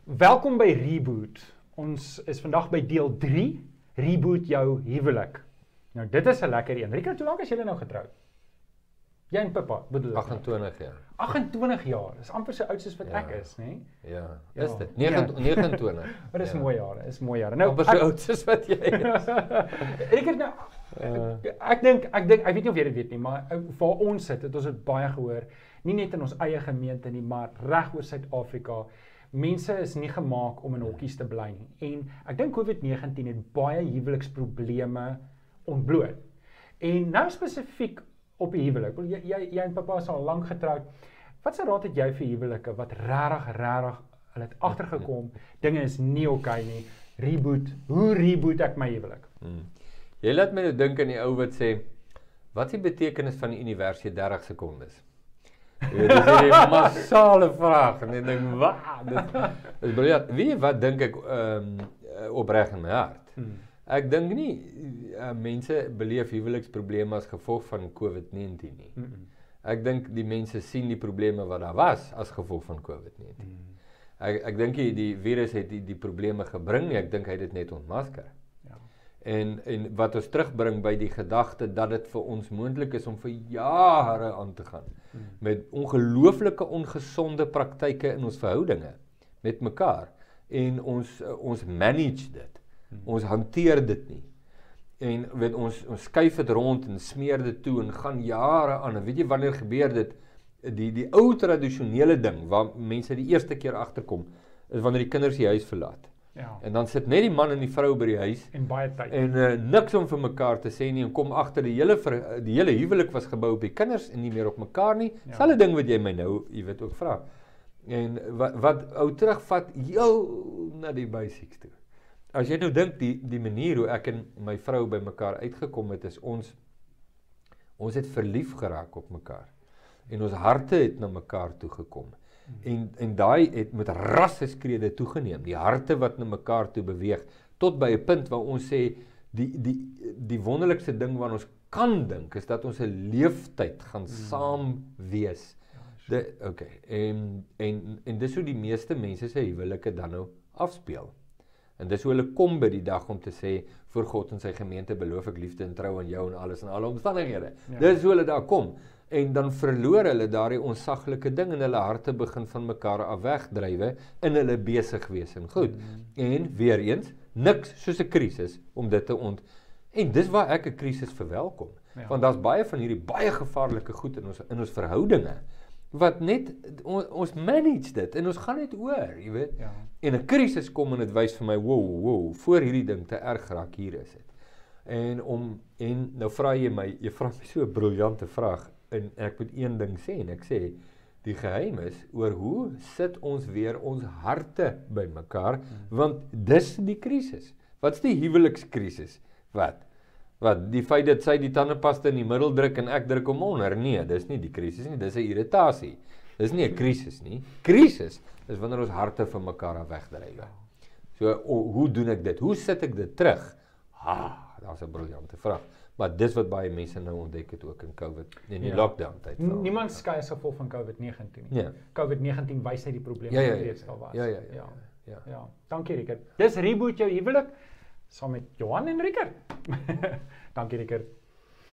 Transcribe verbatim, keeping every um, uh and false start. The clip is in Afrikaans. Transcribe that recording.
Welkom by Reboot. Ons is vandag by deel drie, Reboot jou huwelik. Nou dit is 'n lekker een. Richard, hoe lank is julle nou getroud? Jy en Pippa, bedoel ek? agentwintig jaar. agentwintig jaar. Dis amper so oud soos wat Ja. ek is, né? Nee? Ja, Ja. is dit. negenentwintig. Maar dis Ja. mooi jare, is mooi jare. Nou, Amper so oud soos wat jy is. Richard, nou Uh. ek, ek dink ek dink ek weet nie of jy dit weet nie, maar waar ons sit, het ons dit baie gehoor, nie net in ons eie gemeente nie, maar reg oor Suid-Afrika. Mense is nie gemaak om in hokkies te bly nie. En ek dink COVID negentien het baie huweliksprobleme ontbloot. En nou spesifiek op die huwelik. Jy jy, jy en Pippa is al lank getroud. Wat se raad het jy vir huwelike wat regtig regtig hulle het agtergekom, dinge is nie oukei nie. Reboot. Hoe reboot ek my huwelik? Hmm. Jy laat my nou dink aan die ou wat sê, wat is die betekenis van die universe dertig sekondes? Jy weet, dis hierdie massale vraag en ek dink, "Wa, dit is briljant." Weet jy wat dink ek um, opreg in my hart? Hmm. Ek dink nie uh, mense beleef huweliksprobleme as gevolg van COVID negentien nie. Mm -mm. Ek dink die mense sien die probleme wat daar was as gevolg van COVID negentien. Mm. Ek ek dink die, die virus het die, die probleme gebring nie, ek dink hy het dit net ontmasker. Ja. En en wat ons terugbring by die gedagte dat dit vir ons moontlik is om vir jare aan te gaan mm. met ongelooflike ongesonde praktyke in ons verhoudinge met mekaar en ons ons manage dit. Mm. Ons hanteer dit nie. En weet ons ons skuif dit rond en smeer dit toe en gaan jare aan. En weet jy wanneer gebeur dit? Die die ou tradisionele ding waar mense die eerste keer agterkom is wanneer die kinders die huis verlaat. Ja. En dan sit net die man en die vrou by die huis En baie tyd. en uh, niks om vir mekaar te sê nie en kom agter die hele ver, die hele huwelik was gebou op die kinders en nie meer op mekaar nie. Ja. Selfe ding wat jy my nou, jy weet ook vra. En wat wat ou terugvat heel na die basics toe. As jy nou dink die die manier hoe ek en my vrou by mekaar uitgekom het is ons ons het verlief geraak op mekaar. En ons harte het na mekaar toe gekom. En en daai het met rasseskrede toegeneem. Die harte wat na mekaar toe beweeg tot by 'n punt waar ons sê die die die wonderlikste ding wat ons kan dink is dat ons 'n leeftyd gaan saam wees. De, okay. En en en dis hoe die meeste mense se huwelike dan nou afspeel. En dis hoe hulle kom by die dag om te sê voor God en sy gemeente beloof ek liefde en trou aan jou en alles en alle omstandighede. Ja. Dis hoe hulle daar kom. En dan verloor hulle daardie onsaglike ding en hulle harte begin van mekaar af wegdrywe in hulle besig wees en goed. Mm. En weer eens, niks soos 'n krisis om dit te ont. En dis waar ek 'n krisis verwelkom. Ja. Want daar's baie van hierdie baie gevaarlike goed in ons in ons verhoudinge wat net on, ons manage dit en ons gaan net oor, jy weet. Ja. En 'n krisis kom en dit wys vir my, wow, wow, voor hierdie ding te erg raak, hier is dit. En om en nou vra jy my, jy vra my so 'n briljante vraag. En ek moet een ding sê en ek sê die geheim is oor hoe sit ons weer ons harte by mekaar hmm. want dis die krisis. Wat's die huwelikskrisis? Wat? Wat die feit dat sy die tandepasta in die middel druk en ek druk hom onder? Nee, dis nie die krisis nie, dis 'n irritasie. Dis nie 'n krisis nie. Krisis is wanneer ons harte van mekaar af wegdryf. So o, hoe doen ek dit? Hoe sit ek dit terug? Ah, daar's 'n briljante vraag. Maar dis wat baie mense nou ontdek het ook in COVID, in die ja. lockdown tyd. Niemand skei as gevolg van COVID negentien nie. Ja. COVID negentien wys hy die probleme ja, ja, wat reeds al was. Ja, ja, ja. ja. ja. ja. Dankie Richard. Dis Reboot jou huwelik saam met Johan en Richard. Dankie Richard.